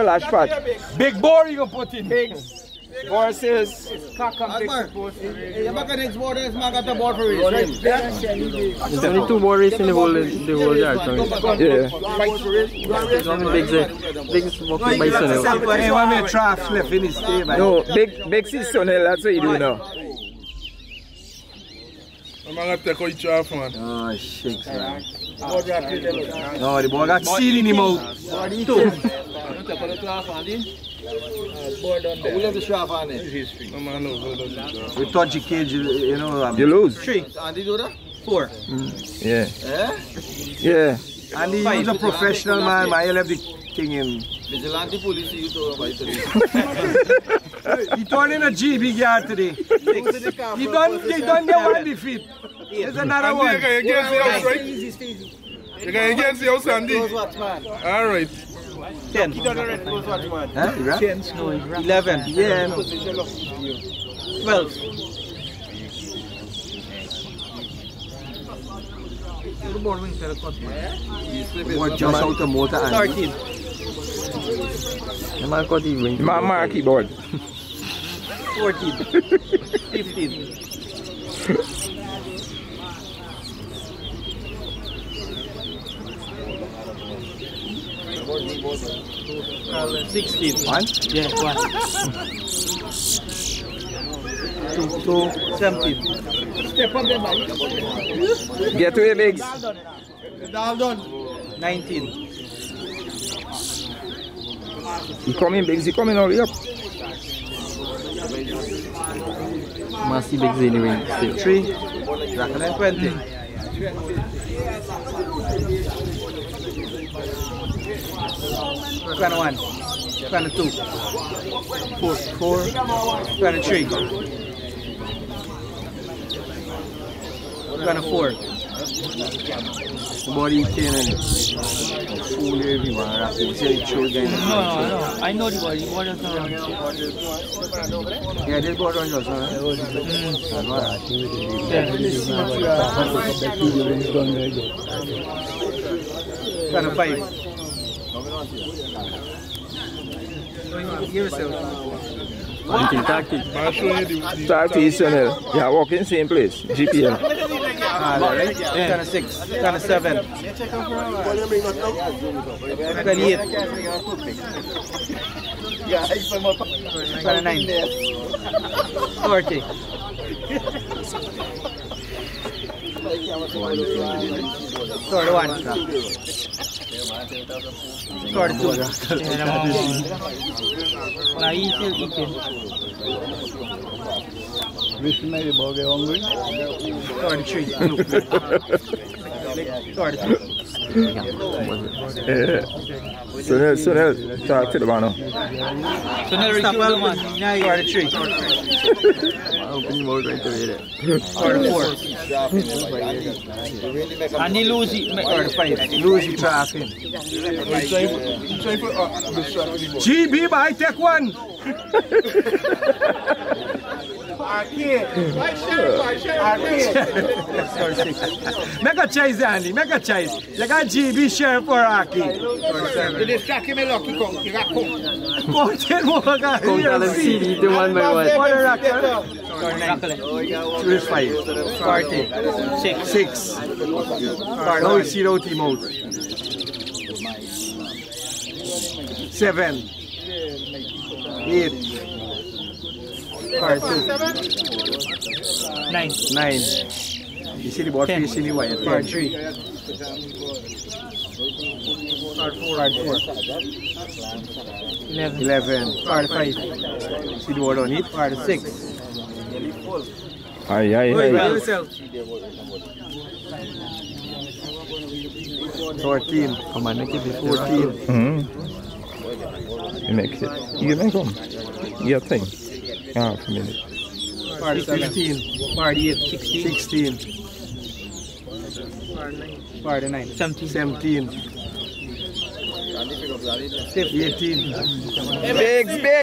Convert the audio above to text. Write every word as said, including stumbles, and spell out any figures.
lash part. Big bore you put in. Big horses. You're back next board, it's not got the board for race. There's only two board races in the whole, the whole yard. Yeah. Big, big walking by Sonel. Hey, one more draft left in his table. No, big, big sis Sonel, that's what you do now. I'm going to take out draft, man. Oh, shit, man. No, the boy got seed in him out. Two. We have the shaft on it. We touch the cage, you know. You lose. Three. Andy do that? Four. Mm. Yeah. Eh? Yeah. And he's a professional man, man. He'll have the thing in. Vigilante police, you told about He turned in a G B yard today. He done, he done the one defeat. There's another one. You can against the house, right? You can against the house, Andy. All right. Ten. Huh? Right? Ten. No, eleven. Yeah, no. Twelve. What just out the motor and Thirteen. The man got the ring. My marquee board. Fourteen. Fifteen. Sixteen. one. Yeah, one. Two. Two. Seventeen. Step up there, man. Get away, Biggs. All done. Nineteen. He coming, Biggs. He coming all the way up. Must see Biggs in the ring still. Three. Twenty. Twenty-one. Twenty-two. Four. Four. Twenty-three. Twenty-four. The body can fool everyone. Right? You see the children. No, no, no. I know the body. The body is not around. Yeah, they go around us, huh? Twenty-five. Tactic, tactic. I'll show you the... Talk to his Sonel. Yeah, walk in same place. G P L. Ah, right? Twenty-six. Twenty-seven. Twenty-eight. Twenty-nine. Forty. Thirty-one. Thirty-two. Now you still eating. Thirty-three. Thirty-two. Yeah. Sonel, Sonel, talk to the man now. Sonel, reach to the man. Thirty-three. Open your mouth right away there. Thirty-four. And he lose it. Thirty-five. Lose the traffic. G B, I take one. Make a choice, Andy. Make a choice. You got G B share for Aki. You distract him a lucky count. You got count. Fourteen more guys. Count all them C D to one by one. What a rocket. Two five. Forty. Six. Six. Now you see the team out. Seven. Eight. Two. Nine. Nine. You see the board facing the wire. Card three. Card four. Card four. Eleven. Eleven. Card five. See the board on it. Card six. Aye, aye, aye. Fourteen. Come on, make it before. Fourteen. Mm-hmm. You make it. You make them. You have time. Half a minute. Card fifteen. Card eight. Sixteen. Sixteen. Card nine. Seventeen. Seventeen. Eighteen. Biggs, Biggs.